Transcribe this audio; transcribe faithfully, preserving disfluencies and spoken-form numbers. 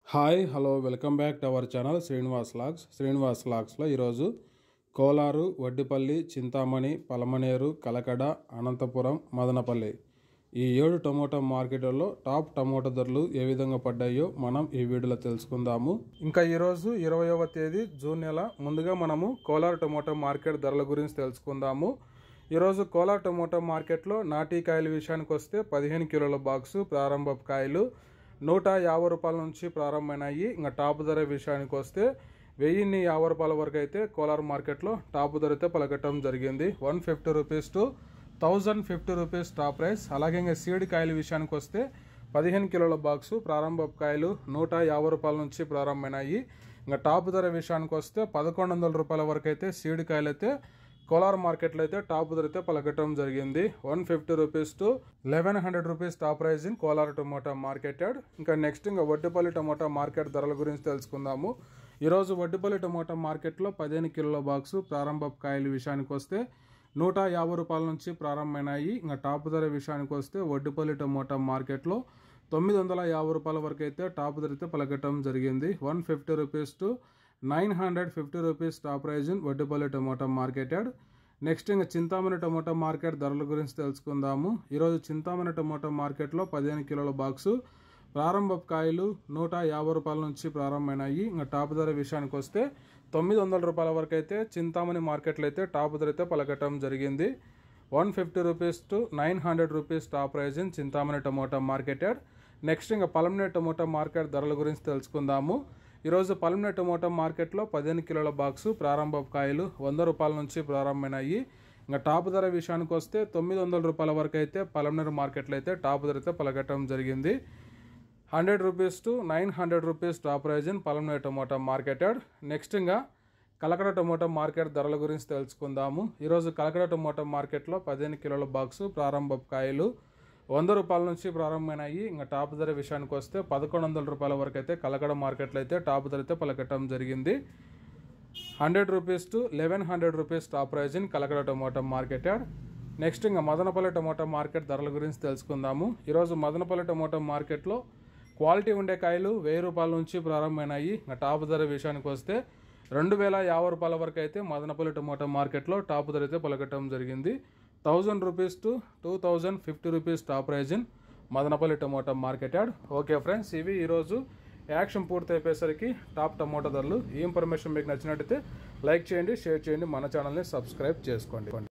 Hi hello welcome back to our channel Srinivas logs Srinivas లాగ్స్లో ఈరోజు కోలారు, వడ్డిపల్లి, చింతామణి, పలమనేరు, కలకడ, అనంతపురం, మదనపల్లి ఈ ఏడు టమోటా మార్కెట్లలో టాప్ టమోటా ధరలు ఏ విధంగా పడ్డాయో మనం ఈ వీడియోలో తెలుసుకుందాము. ఇంకా ఈరోజు ఇరవైవ తేదీ జూన్ నెల. ముందుగా మనము కోలారు టమోటా మార్కెట్ ధరల గురించి తెలుసుకుందాము. ఈరోజు కోలారు టమోటా మార్కెట్లో నాటీ కాయల విషయానికి వస్తే పదిహేను కిలోల బాక్సు ప్రారంభ కాయలు నూట యాభై రూపాయల నుంచి ప్రారంభమైనాయి. ఇంకా టాప్ ధర విషయానికి వస్తే వెయ్యిన్ని యాభై రూపాయల వరకు అయితే కోలార్ మార్కెట్లో టాప్ ధర అయితే పలకటం జరిగింది. One fifty rupees to thousand fifty rupees top price. అలాగే ఇంకా సీడ్ కాయల విషయానికి వస్తే పదిహేను కిలోల బాక్సు ప్రారంభ కాయలు నూట యాభై రూపాయల నుంచి ప్రారంభమైనాయి. ఇంకా టాప్ ధర విషయానికి వస్తే పదకొండు వందల రూపాయల వరకు అయితే సీడ్ కాయలు అయితే కోలార్ మార్కెట్లో అయితే టాప్ ధర అయితే పలకటం జరిగింది. One fifty rupees to eleven hundred rupees top price in Kolar tomato marketed. ఇంకా నెక్స్ట్ ఇంకా వడ్డిపల్లి టమోటా మార్కెట్ ధరల గురించి తెలుసుకుందాము. ఈరోజు వడ్డిపల్లి టమోటా మార్కెట్లో పదిహేను కిలోల బాక్సు ప్రారంభ కాయల విషయానికి వస్తే నూట యాభై రూపాయల నుంచి ప్రారంభమైనాయి. ఇంకా టాప్ ధర విషయానికి వస్తే వడ్డిపల్లి టమోటా మార్కెట్లో తొమ్మిది వందల యాభై రూపాయల వరకు అయితే టాప్ ధర అయితే పలకటం జరిగింది. One fifty rupees to nine hundred fifty rupees top price in Vaddipalli tomato marketed. Next ఇంకా చింతామణి టమోటా మార్కెట్ ధరల గురించి తెలుసుకుందాము. ఈరోజు చింతామణి టమోటా మార్కెట్లో పదిహేను కిలోల బాక్సు ప్రారంభ కాయలు నూట యాభై రూపాయల నుంచి ప్రారంభమైనాయి. ఇంకా టాప్ ధర విషయానికి వస్తే తొమ్మిది వందల రూపాయల వరకు అయితే చింతామణి మార్కెట్లో అయితే టాప్ ధర అయితే పలకటం జరిగింది. One fifty rupees to nine hundred rupees top price in Chintamani tomato marketed. Next ఇంకా పలమనేరు టమోటా మార్కెట్ ధరల గురించి తెలుసుకుందాము. ఈరోజు పలమనేరు టమోటా మార్కెట్లో పదిహేను కిలోల బాక్సు ప్రారంభ కాయలు వంద రూపాయల నుంచి ప్రారంభమైనాయి. ఇంకా టాప్ ధర విషయానికి వస్తే తొమ్మిది వందల రూపాయల వరకు అయితే పలమనేరు మార్కెట్లో అయితే టాప్ ధర అయితే పలకటం జరిగింది. Hundred rupees to nine hundred rupees top price in Palamaner tomato marketed. Next ఇంకా కలకడ టమోటా మార్కెట్ ధరల గురించి తెలుసుకుందాము. ఈరోజు కలకడ టమోటా మార్కెట్లో పదిహేను కిలోల బాక్సు ప్రారంభ కాయలు వంద రూపాయల నుంచి ప్రారంభమైనాయి. ఇంకా టాప్ ధర విషయానికి వస్తే పదకొండు వందల రూపాయల వరకు అయితే కలకడ మార్కెట్లో అయితే టాప్ ధర అయితే పలకటం జరిగింది. Hundred rupees to eleven hundred rupees top price in Kalakada tomato marketed. Next ఇంకా మదనపల్లి టమోటా మార్కెట్ ధరల గురించి తెలుసుకుందాము. ఈరోజు మదనపల్లి టమోటా మార్కెట్లో క్వాలిటీ ఉండే కాయలు వెయ్యి రూపాయల నుంచి ప్రారంభమైనాయి. ఇంకా టాప్ ధర విషయానికి వస్తే రెండు వేల యాభై రూపాయల వరకు అయితే మదనపల్లి టమోటా మార్కెట్లో టాప్ ధర అయితే పలకటం జరిగింది. Thousand rupees to two thousand fifty rupees top price in Madanapalle tomato marketed. Okay friends, ఇవి ఈరోజు యాక్షన్ పూర్తి అయిపోయేసరికి టాప్ టమోటా ధరలు. ఈ ఇన్ఫర్మేషన్ మీకు నచ్చినట్టయితే లైక్ చేయండి, షేర్ చేయండి, మన ఛానల్ని సబ్స్క్రైబ్ చేసుకోండి.